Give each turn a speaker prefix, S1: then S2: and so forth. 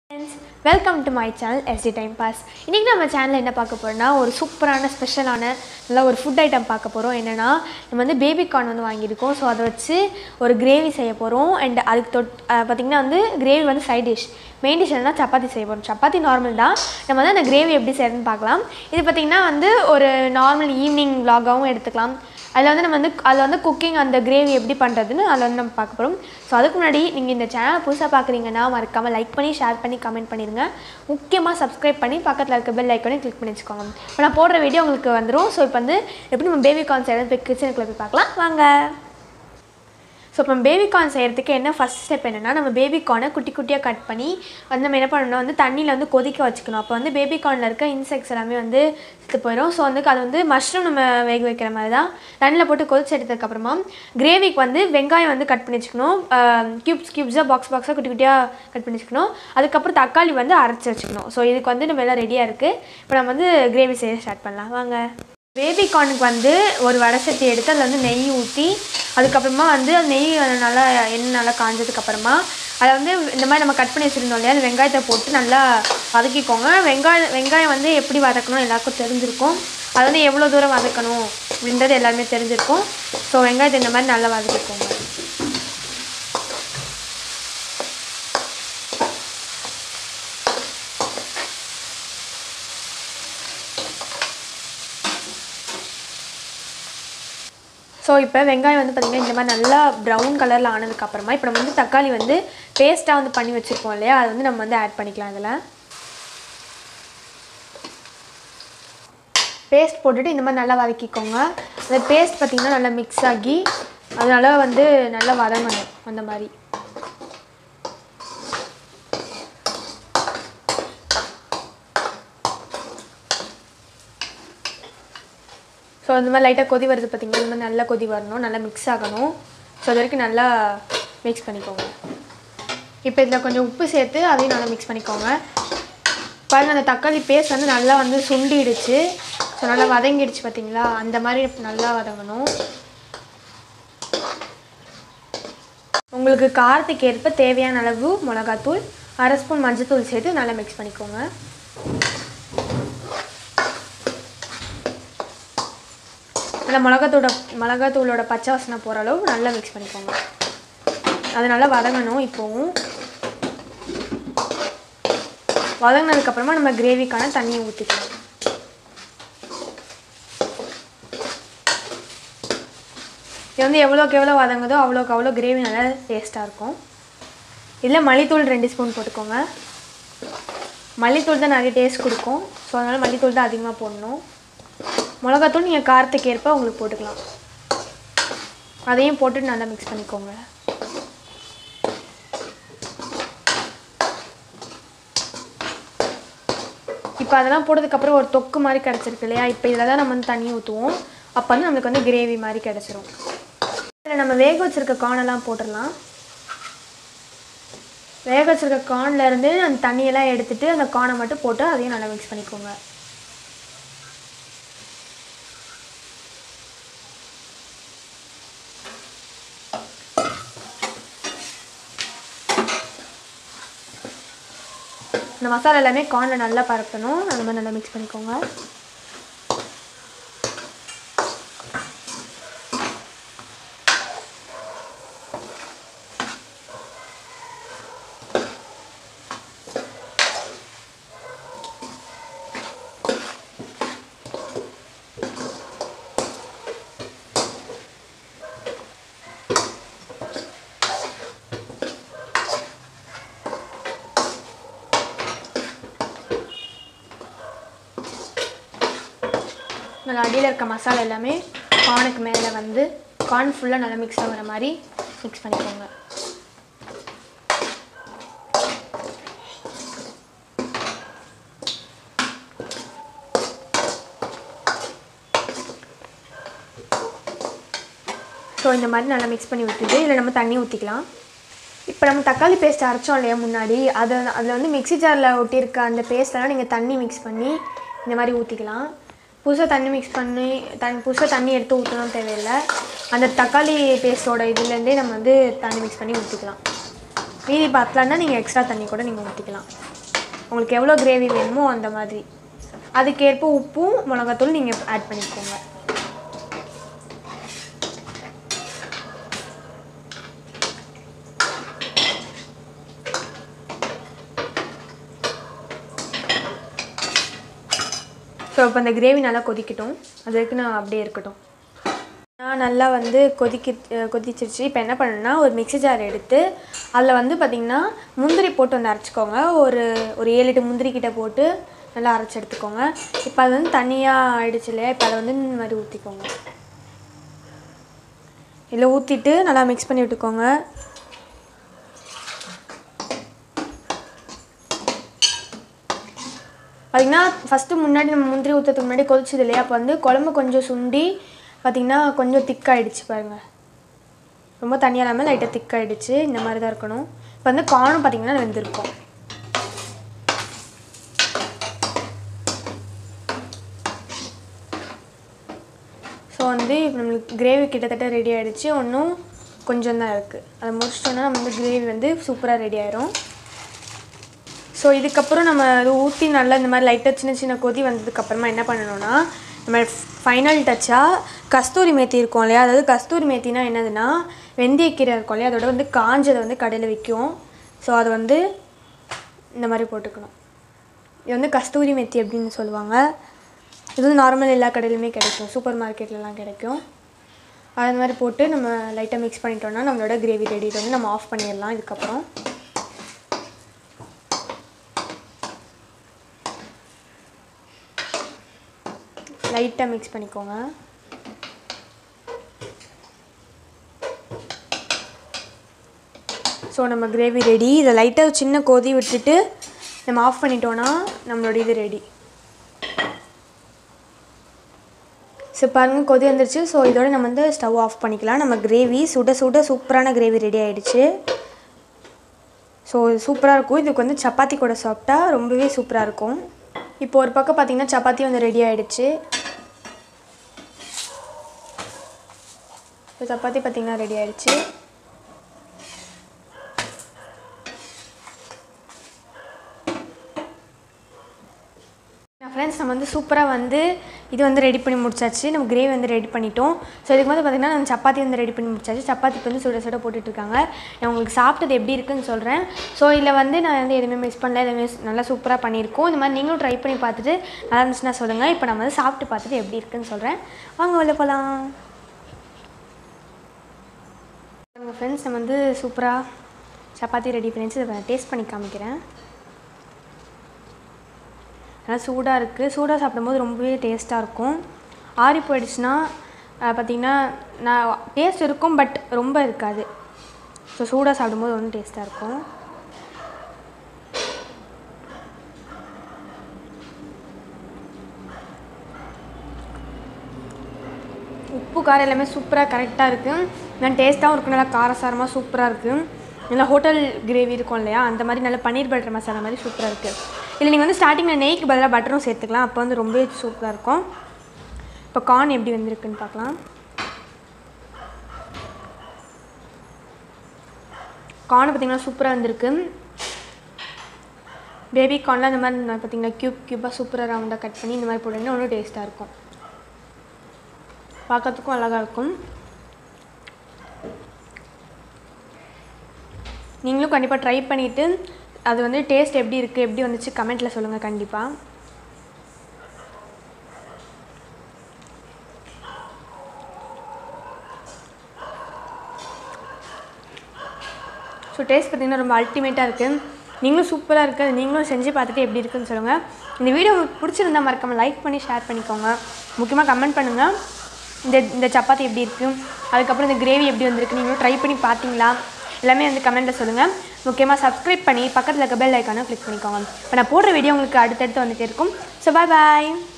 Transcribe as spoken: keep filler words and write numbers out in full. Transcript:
S1: Friends, welcome to my channel S D Time Pass. இன்னைக்கு நம்ம சேனல்ல என்ன பார்க்க போறோம்னா ஒரு சூப்பரான ஸ்பெஷலான நல்ல ஒரு ஃபுட் ஐட்டம் பார்க்க போறோம். என்னன்னா நம்ம வந்து பேபி கார்ன் வந்து வாங்கி இருக்கோம். சோ அத வச்சு ஒரு கிரேவி செய்ய போறோம். and அதுக்கு பாத்தீங்கன்னா வந்து கிரேவி வந்து சைடு டிஷ். மெயின் டிஷ் என்னன்னா சப்பாத்தி செய்ய போறோம். சப்பாத்தி நார்மல் தான். நம்ம வந்து அந்த கிரேவி எப்படி செய்யறதுன்னு பார்க்கலாம். இது பாத்தீங்கன்னா வந்து ஒரு நார்மல் ஈவினிங் vlog-ஆவும் எடுத்துக்கலாம். அதில் வந்து நம்ம வந்து அதில் வந்து குக்கிங் அந்த கிரேவி எப்படி பண்ணுறதுன்னு அதில் வந்து நம்ம பார்க்க போகிறோம். ஸோ அதுக்கு முன்னாடி நீங்கள் இந்த சேனலை புதுசாக பார்க்குறீங்கன்னா மறக்காமல் லைக் பண்ணி ஷேர் பண்ணி கமெண்ட் பண்ணிடுங்க. முக்கியமாக சப்ஸ்கிரைப் பண்ணி பக்கத்தில் இருக்க பெல் ஐக்கானே கிளிக் பண்ணி வச்சுக்கோங்க. இப்போ நான் போடுற வீடியோ உங்களுக்கு வந்துடும். ஸோ இப்போ வந்து எப்படி நம்ம பேபி கார்ன் செய்யறது போய் கிச்சனுக்குள்ளே போய் பார்க்கலாம் வாங்க. ஸோ இப்போ பேபி கார்ன் செய்கிறதுக்கு என்ன ஃபஸ்ட் ஸ்டெப் என்னென்னா நம்ம பேபி கார்னை குட்டி குட்டியாக கட் பண்ணி வந்து நம்ம என்ன பண்ணணும்னா வந்து தண்ணியில் வந்து கொதிக்க வச்சுக்கணும். அப்போ வந்து பேபி கார்னில் இருக்க இன்செக்ட்ஸ் எல்லாமே வந்து செத்து போயிடும். ஸோ வந்து அது வந்து மஷ்ரூம் நம்ம வேக வைக்கிற மாதிரி தான் தண்ணியில் போட்டு கொதிச்சு எடுத்ததுக்கப்புறமா கிரேவிக்கு வந்து வெங்காயம் வந்து கட் பண்ணி வச்சுக்கணும். க்யூப்ஸ் க்யூப்ஸாக பாக்ஸ் பாக்ஸாக குட்டி குட்டியாக கட் பண்ணி வச்சுக்கணும். அதுக்கப்புறம் தக்காளி வந்து அரைச்சி வச்சுக்கணும். ஸோ இதுக்கு வந்து நம்ம எல்லாம் ரெடியாக இருக்குது. இப்போ நம்ம வந்து கிரேவி செய்ய ஸ்டார்ட் பண்ணலாம் வாங்க. பேபி கார்னுக்கு வந்து ஒரு வடை சட்டி எடுத்து அதில் வந்து நெய் ஊற்றி அதுக்கப்புறமா வந்து அந்த நெய் நல்லா எண்ணெய் நல்லா காஞ்சதுக்கப்புறமா அதை வந்து இந்த மாதிரி நம்ம கட் பண்ணி வச்சுருந்தோம் இல்லையா அந்த வெங்காயத்தை போட்டு நல்லா வதக்கிக்கோங்க. வெங்காயம் வெங்காயம் வந்து எப்படி வதக்கணும் எல்லாருக்கும் தெரிஞ்சிருக்கும். அது வந்து எவ்வளோ தூரம் வதக்கணும் அப்படின்றது எல்லாருமே தெரிஞ்சிருக்கும். ஸோ வெங்காயத்தை இந்த மாதிரி நல்லா வதக்கிக்கோங்க. ஸோ இப்போ வெங்காயம் வந்து பார்த்திங்கன்னா இந்த மாதிரி நல்லா ப்ரௌன் கலரில் ஆனதுக்கப்புறமா இப்போ நம்ம வந்து தக்காளி வந்து பேஸ்ட்டாக வந்து பண்ணி வச்சுருக்கோம் இல்லையா அது வந்து நம்ம வந்து ஆட் பண்ணிக்கலாம். அதில் பேஸ்ட் போட்டுட்டு இந்த மாதிரி நல்லா வதக்கிக்கோங்க. அந்த பேஸ்ட் பார்த்திங்கன்னா நல்லா மிக்ஸ் ஆகி அதனால வந்து நல்லா வதங்கணும் அந்த மாதிரி. ஸோ இந்த மாதிரி லைட்டாக கொதி வருது பார்த்திங்கன்னா இந்த மாதிரி நல்லா கொதி வரணும், நல்லா மிக்ஸ் ஆகணும். ஸோ அது வரைக்கும் நல்லா மிக்ஸ் பண்ணிக்கோங்க. இப்போ இதில் கொஞ்சம் உப்பு சேர்த்து அதையும் நல்லா மிக்ஸ் பண்ணிக்கோங்க. பாருங்கள் அந்த தக்காளி பேஸ்ட் வந்து நல்லா வந்து சுண்டிடுச்சு. ஸோ நல்லா வதங்கிடுச்சு பார்த்திங்களா அந்த மாதிரி நல்லா வதங்கணும். உங்களுக்கு காரத்துக்கு ஏற்ப தேவையான அளவு மிளகாத்தூள் அரை ஸ்பூன் மஞ்சத்தூள் சேர்த்து நல்லா மிக்ஸ் பண்ணிக்கோங்க. நல்லா மிளகாத்தூட மிளகாத்தூளோட பச்சை வாசனை போகிற அளவு நல்லா மிக்ஸ் பண்ணிக்கோங்க. அது நல்லா வதங்கணும். இப்போவும் வதங்கினதுக்கப்புறமா நம்ம கிரேவிக்கான தண்ணியை ஊற்றிக்கலாம். இது வந்து எவ்வளோக்கு எவ்வளோ வதங்குதோ அவ்வளோக்கு அவ்வளோ கிரேவி நல்லா டேஸ்ட்டாக இருக்கும். இதில் மல்லித்தூள் ரெண்டு ஸ்பூன் போட்டுக்கோங்க. மல்லித்தூள் தான் நிறைய டேஸ்ட் கொடுக்கும். ஸோ அதனால் மல்லித்தூள் தான் அதிகமாக போடணும். மிளகாத்தூள் நீங்கள் காரத்துக்கு ஏற்ப உங்களுக்கு போட்டுக்கலாம். அதையும் போட்டுட்டு நல்லா மிக்ஸ் பண்ணிக்கோங்க. இப்போ அதெல்லாம் போட்டதுக்கப்புறம் ஒரு தொக்கு மாதிரி கிடச்சிருக்கு இல்லையா இப்போ இதில் தான் நம்ம வந்து தண்ணி ஊற்றுவோம். அப்போ வந்து நம்மளுக்கு வந்து கிரேவி மாதிரி கிடச்சிரும். இதில் நம்ம வேக வச்சுருக்க கார்னெல்லாம் போட்டுடலாம். வேக வச்சுருக்க கார்ன்லேருந்து அந்த தண்ணியெல்லாம் எடுத்துகிட்டு அந்த கார்னை மட்டும் போட்டு அதையும் நல்லா மிக்ஸ் பண்ணிக்கோங்க. இந்த மசாலா எல்லாமே கார்னில் நல்லா பரப்பணும். அந்த மாதிரி நல்லா மிக்ஸ் பண்ணிக்கோங்க. நல்லா அடியில் இருக்க மசாலா எல்லாமே கார்னுக்கு மேலே வந்து கார்ன் ஃபுல்லாக நல்லா மிக்ஸ் ஆகிற மாதிரி மிக்ஸ் பண்ணிக்கோங்க. ஸோ இந்த மாதிரி நல்லா மிக்ஸ் பண்ணி விட்டுட்டு இதில் நம்ம தண்ணி ஊற்றிக்கலாம். இப்போ நம்ம தக்காளி பேஸ்ட் அரைச்சோம் இல்லையா முன்னாடி அதை அதில் வந்து மிக்ஸி ஜாரில் ஒட்டியிருக்க அந்த பேஸ்ட்டெல்லாம் நீங்கள் தண்ணி மிக்ஸ் பண்ணி இந்த மாதிரி ஊற்றிக்கலாம். புதுசாக தண்ணி மிக்ஸ் பண்ணி தண்ணி புதுசாக தண்ணி எடுத்து ஊற்றணும் தேவையில்லை. அந்த தக்காளி பேஸ்ட்டோட இதுலேருந்தே நம்ம வந்து தண்ணி மிக்ஸ் பண்ணி ஊற்றிக்கலாம். மீதி பத்தலன்னா நீங்கள் எக்ஸ்ட்ரா தண்ணி கூட நீங்கள் ஊற்றிக்கலாம். உங்களுக்கு எவ்வளோ கிரேவி வேணுமோ அந்த மாதிரி. அதுக்கேற்ப உப்பும் மிளகாத்தூள் நீங்கள் ஆட் பண்ணிக்கோங்க. ஸோ இப்போ அந்த கிரேவி நல்லா கொதிக்கட்டும். அது வரைக்கும் நான் அப்படியே இருக்கட்டும். நான் நல்லா வந்து கொதிக்க கொதிச்சிருச்சு. இப்போ என்ன பண்ணணுன்னா ஒரு மிக்ஸி ஜார் எடுத்து அதில் வந்து பார்த்திங்கன்னா முந்திரி போட்டு வந்து அரைச்சிக்கோங்க. ஒரு ஒரு ஏழு எட்டு முந்திரி கிட்ட போட்டு நல்லா அரைச்சி எடுத்துக்கோங்க. இப்போ அது வந்து தனியாக ஆகிடுச்சு இல்லையா, இப்போ அதை வந்து இந்த மாதிரி ஊற்றிக்கோங்க. இதில் ஊற்றிட்டு நல்லா மிக்ஸ் பண்ணி விட்டுக்கோங்க. பார்த்திங்கன்னா ஃபஸ்ட்டு முன்னாடி நம்ம முந்திரி ஊற்றுறதுக்கு முன்னாடி கொதிச்சது இல்லையா, அப்போ வந்து குழம்பு கொஞ்சம் சுண்டி பார்த்திங்கன்னா கொஞ்சம் திக்காகிடுச்சு பாருங்கள். ரொம்ப தண்ணியாக இல்லாமல் லைட்டாக திக்காகிடுச்சு. இந்த மாதிரி தான் இருக்கணும். இப்போ வந்து கார்னும் பார்த்திங்கன்னா வெந்திருக்கும். ஸோ வந்து இப்போ நம்மளுக்கு கிரேவி கிட்டத்தட்ட ரெடி ஆகிடுச்சு. ஒன்றும் கொஞ்சம் தான் இருக்குது. அதை முடிச்சிட்டோன்னா நம்ம வந்து கிரேவி வந்து சூப்பராக ரெடி ஆயிரும். ஸோ இதுக்கப்புறம் நம்ம அது ஊற்றி நல்லா இந்த மாதிரி லைட்டாக சின்ன சின்ன கொதி வந்ததுக்கப்புறமா என்ன பண்ணணும்னா, நம்ம ஃபைனல் டச்சாக கஸ்தூரி மேத்தி இருக்கும் இல்லையா, அதாவது கஸ்தூரி மேத்தினா என்னதுன்னா வெந்தயக்கீரை இருக்கும் இல்லையா, அதோட வந்து காஞ்சதை வந்து கடையில் விற்கும். ஸோ அதை வந்து இந்த மாதிரி போட்டுக்கணும். இது வந்து கஸ்தூரி மேத்தி அப்படின்னு சொல்லுவாங்க. இது வந்து நார்மல் எல்லா கடையிலுமே கிடைக்கும், சூப்பர் மார்க்கெட்லலாம் கிடைக்கும். அது மாதிரி போட்டு நம்ம லைட்டாக மிக்ஸ் பண்ணிட்டோம்னா நம்மளோட கிரேவி ரெடி. வந்து நம்ம ஆஃப் பண்ணிடலாம். இதுக்கப்புறம் லைட்டாக மிக்ஸ் பண்ணிக்கோங்க. ஸோ நம்ம கிரேவி ரெடி. இதை லைட்டாக சின்ன கொதி விட்டுட்டு நம்ம ஆஃப் பண்ணிட்டோன்னா நம்மளோட இது ரெடி. ஸோ பாருங்கள் கொதி வந்துருச்சு. ஸோ இதோட நம்ம வந்து ஸ்டவ் ஆஃப் பண்ணிக்கலாம். நம்ம கிரேவி சுட சுட சூப்பரான கிரேவி ரெடி ஆகிடுச்சு. ஸோ இது சூப்பராக இருக்கும். இதுக்கு வந்து சப்பாத்தி கூட சாப்பிட்டா ரொம்பவே சூப்பராக இருக்கும். இப்போ ஒரு பக்கம் பார்த்திங்கன்னா சப்பாத்தி வந்து ரெடி ஆகிடுச்சு. இப்போ சப்பாத்தி பார்த்திங்கன்னா ரெடி ஆகிடுச்சு. ஃப்ரெண்ட்ஸ் நம்ம வந்து சூப்பராக வந்து இது வந்து ரெடி பண்ணி முடிச்சாச்சு. நம்ம கிரேவி வந்து ரெடி பண்ணிட்டோம். ஸோ இதுக்கு வந்து பார்த்திங்கன்னா நம்ம சப்பாத்தி வந்து ரெடி பண்ணி முடிச்சாச்சு. சப்பாத்திக்கு வந்து சுட சுட போட்டுட்ருக்காங்க. நான் உங்களுக்கு சாப்பிட்டது எப்படி இருக்குன்னு சொல்கிறேன். ஸோ இதில் வந்து நான் வந்து எதுவுமே மிஸ் பண்ணல, எதுவுமே நல்லா சூப்பராக பண்ணியிருக்கோம். இந்த மாதிரி நீங்களும் ட்ரை பண்ணி பார்த்துட்டு நல்லா இருந்துச்சுன்னா சொல்லுங்கள். இப்போ நம்ம வந்து சாப்பிட்டு பார்த்துட்டு எப்படி இருக்குன்னு சொல்கிறேன். வாங்க உள்ள போகலாம். ஃப்ரெண்ட்ஸ் நம்ம வந்து சூப்பராக சப்பாத்தி ரெடி பண்ணிச்சு. இதை டேஸ்ட் பண்ணி காமிக்கிறேன். நல்லா சூடாக இருக்குது. சூடாக சாப்பிடும்போது ரொம்பவே டேஸ்ட்டாக இருக்கும். ஆறி போயிடுச்சுன்னா பார்த்திங்கன்னா நான் டேஸ்ட் இருக்கும், பட் ரொம்ப இருக்காது. ஸோ சூடாக சாப்பிடும்போது ஒன்றும் டேஸ்ட்டாக இருக்கும். உப்பு காரம் எல்லாமே சூப்பராக கரெக்டாக இருக்குது. நான் டேஸ்ட்டாகவும் இருக்கும். நல்லா காரசாரமாக சூப்பராக இருக்குது. நல்லா ஹோட்டல் கிரேவி இருக்கும் இல்லையா, அந்த மாதிரி நல்லா பன்னீர் பட்டர் மசாலா மாதிரி சூப்பராக இருக்குது. இல்லை நீங்கள் வந்து ஸ்டார்டிங்கில் நெய்க்கு பதிலாக பட்டரும் சேர்த்துக்கலாம். அப்போ வந்து ரொம்பவே சூப்பராக இருக்கும். இப்போ கார்ன் எப்படி வந்திருக்குன்னு பார்க்கலாம். கார்ன் பார்த்திங்கன்னா சூப்பராக வந்திருக்கு. பேபி கார்ன்லாம் இந்த மாதிரி பார்த்திங்கன்னா க்யூப் க்யூப்பாக சூப்பராக ரவுண்டாக கட் பண்ணி இந்த மாதிரி போட்டிங்கன்னா இன்னும் டேஸ்ட்டாக இருக்கும். பார்க்கறதுக்கும் அழகாக இருக்கும். நீங்களும் கண்டிப்பாக ட்ரை பண்ணிவிட்டு அது வந்து டேஸ்ட் எப்படி இருக்குது, எப்படி வந்துச்சு கமெண்ட்டில் சொல்லுங்கள் கண்டிப்பாக. ஸோ டேஸ்ட் பார்த்திங்கன்னா ரொம்ப அல்டிமேட்டாக இருக்குது. நீங்களும் சூப்பராக இருக்குது. நீங்களும் செஞ்சு பார்த்துட்டு எப்படி இருக்குன்னு சொல்லுங்கள். இந்த வீடியோ உங்களுக்கு பிடிச்சிருந்தா மறக்காமல் லைக் பண்ணி ஷேர் பண்ணிக்கோங்க. முக்கியமாக கமெண்ட் பண்ணுங்கள் இந்த இந்த சப்பாத்தி எப்படி இருக்குது, அதுக்கப்புறம் இந்த கிரேவி எப்படி வந்திருக்கு, நீங்களும் ட்ரை பண்ணி பார்த்தீங்களா எல்லாமே வந்து கமெண்ட்டில் சொல்லுங்கள். முக்கியமாக சப்ஸ்கிரைப் பண்ணி பக்கத்தில் இருக்க பெல் ஐக்கானை கிளிக் பண்ணிக்கோங்க. இப்போ நான் போடுற வீடியோ உங்களுக்கு அடுத்தடுத்து வந்துகிட்டே இருக்கும். ஸோ பாய் பாய்.